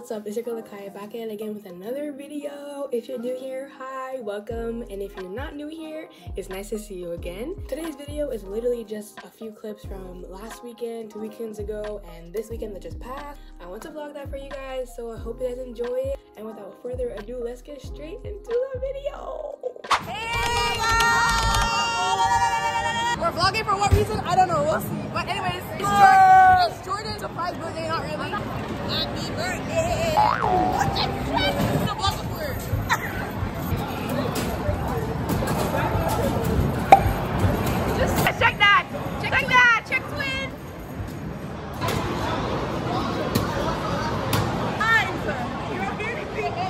what's up? It's your girl Lachia back at it again with another video. If you're new here, hi, welcome. And if you're not new here, it's nice to see you again. Today's video is literally just a few clips from last weekend, 2 weekends ago, and this weekend that just passed. I want to vlog that for you guys, so I hope you guys enjoy it. And without further ado, let's get straight into the video. Hey! We're vlogging for what reason? I don't know. We'll see. But anyways, it's Jordan's surprise birthday, not really. Happy birthday! What the shit? It's a welcome word. Just check that! Check that! Check twin! Nice! You're hearing people!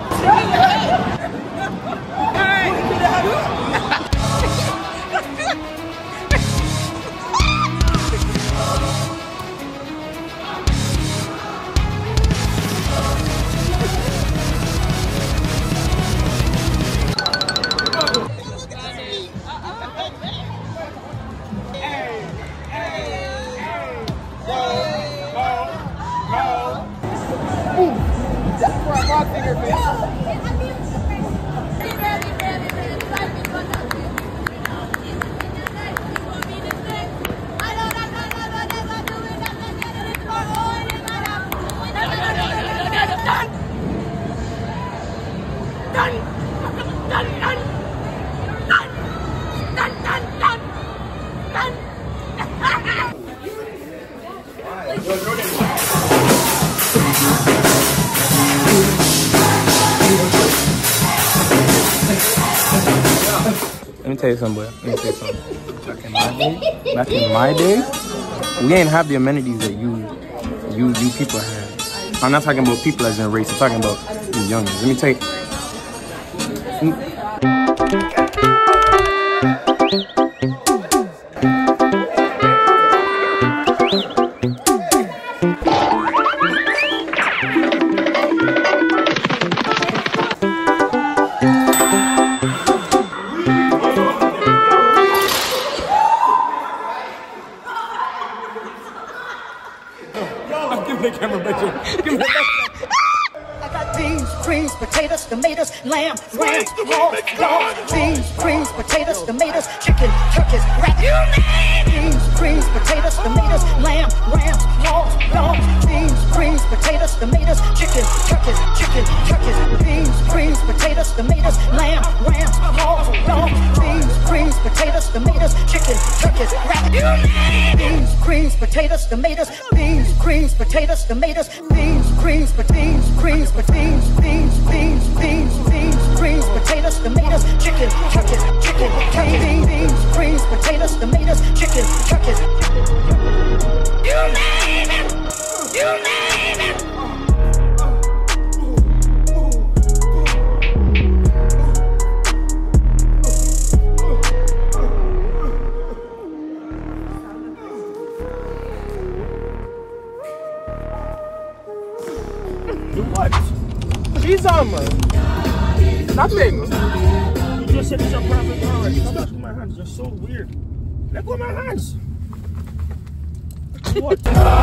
Let me tell you something, boy. Let me tell you something. Back in my day, we ain't have the amenities that you people have. I'm not talking about people as in race. I'm talking about you youngins. Let me tell you. I got beans, greens, potatoes, tomatoes, lamb, ram, pork, dog, beans, greens, potatoes, tomatoes, chicken, turkeys, rat, beans, greens, potatoes, tomatoes, lamb, ram, pork, dog, beans, greens, potatoes, tomatoes, chicken, turkeys, beans, greens, potatoes, tomatoes, lamb, ram, pork, dog, beans, greens, potatoes, tomatoes, chicken, turkeys, rat, beans, greens, potatoes, tomatoes, beans, greens, potatoes, tomatoes, beans, greens, beans, greens, beans, beans, beans, beans, beans, greens, potatoes, tomatoes, chicken, turkeys, beans, greens, potatoes, tomatoes, chicken, turkeys. You name it! You name it! What? She's on, man. Nothing. You just said it's your perfect already. Stop touching my hands. You're so weird. Let go of my hands. What?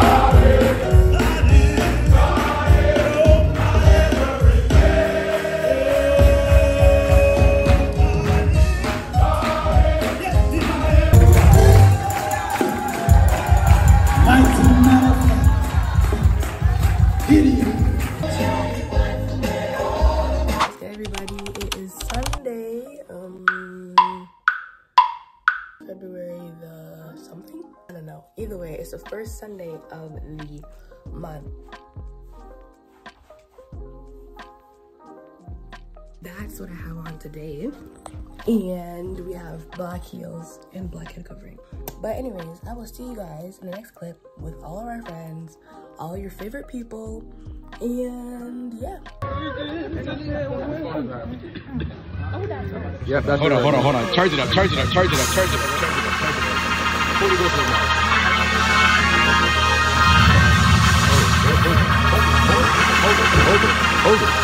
February the something? I don't know. Either way, it's the first Sunday of the month. That's what I have on today. And we have black heels and black head covering. But anyways, I will see you guys in the next clip with all of our friends, all your favorite people, and yeah. Yeah, that's hold on. Charge it up. Holy Ghost in the Hold it.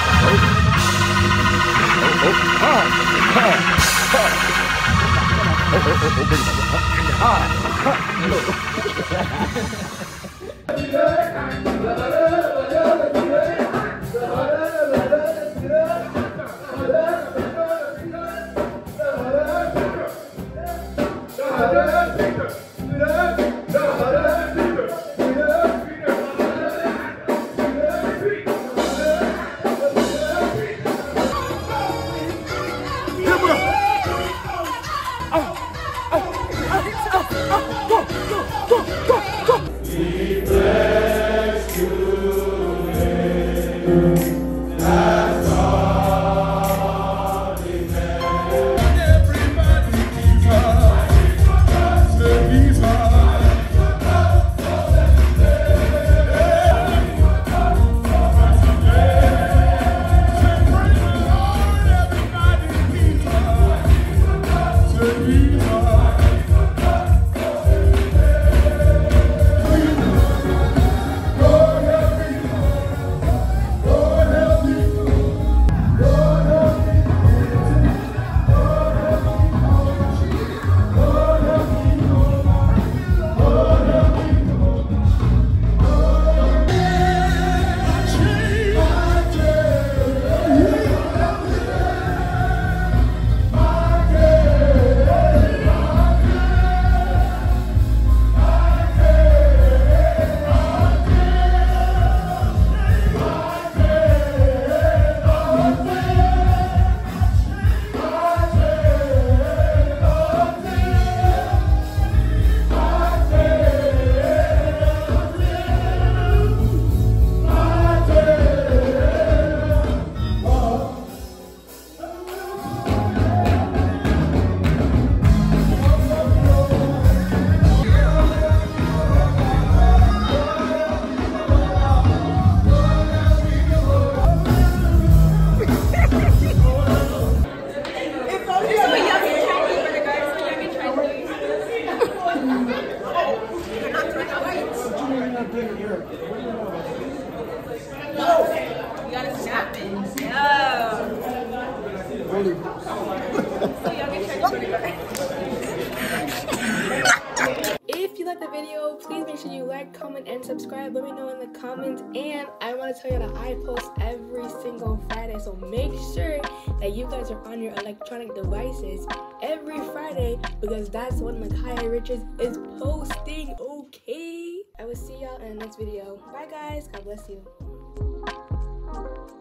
If you like the video, please make sure you like, comment, and subscribe. Let me know in the comments. And I want to tell you that I post every single Friday, so make sure that you guys are on your electronic devices every Friday, because that's when Lachia Richards is posting. Okay, I will see y'all in the next video. Bye guys, God bless you.